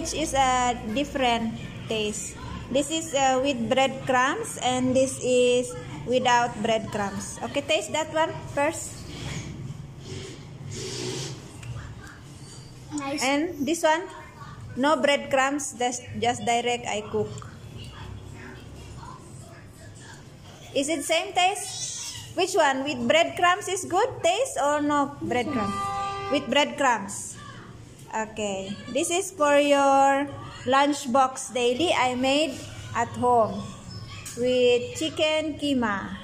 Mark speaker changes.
Speaker 1: Which is a different taste. This is with breadcrumbs and this is without breadcrumbs. Okay, taste that one first.
Speaker 2: Nice.
Speaker 1: And this one, no breadcrumbs, just direct I cook. Is it same taste? Which one? With breadcrumbs is good taste or no breadcrumbs? With breadcrumbs. Okay. This is for your lunchbox daily. I made at home with chicken keema.